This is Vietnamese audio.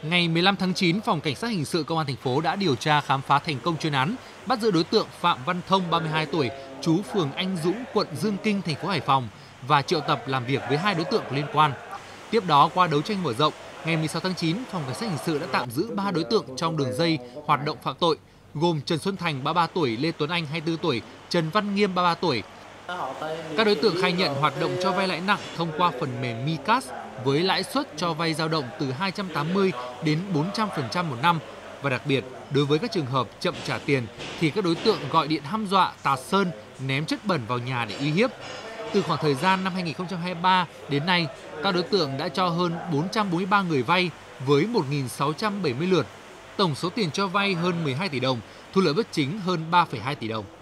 Ngày 15 tháng 9, Phòng Cảnh sát Hình sự Công an thành phố đã điều tra khám phá thành công chuyên án, bắt giữ đối tượng Phạm Văn Thông, 32 tuổi, trú phường Anh Dũng, quận Dương Kinh, thành phố Hải Phòng và triệu tập làm việc với 2 đối tượng có liên quan. Tiếp đó, qua đấu tranh mở rộng, ngày 16 tháng 9, Phòng Cảnh sát Hình sự đã tạm giữ 3 đối tượng trong đường dây hoạt động phạm tội, gồm Trần Xuân Thành, 33 tuổi, Lê Tuấn Anh, 24 tuổi, Trần Văn Nghiêm, 33 tuổi. Các đối tượng khai nhận hoạt động cho vay lãi nặng thông qua phần mềm Micas với lãi suất cho vay dao động từ 280 đến 400% một năm. Và đặc biệt, đối với các trường hợp chậm trả tiền thì các đối tượng gọi điện hăm dọa, tạt sơn, ném chất bẩn vào nhà để uy hiếp. Từ khoảng thời gian năm 2023 đến nay, các đối tượng đã cho hơn 443 người vay với 1.670 lượt. Tổng số tiền cho vay hơn 12 tỷ đồng, thu lợi bất chính hơn 3,2 tỷ đồng.